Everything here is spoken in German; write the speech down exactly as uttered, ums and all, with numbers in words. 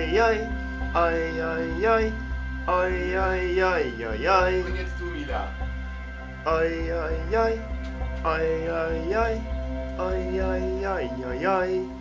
oi, oi, oi, oi, oi, oi, oi, oi, oi, oi, Und jetzt du, Mila. oi, oi, oi, oi, oi, oi, oi, oi, oi, oi, oi.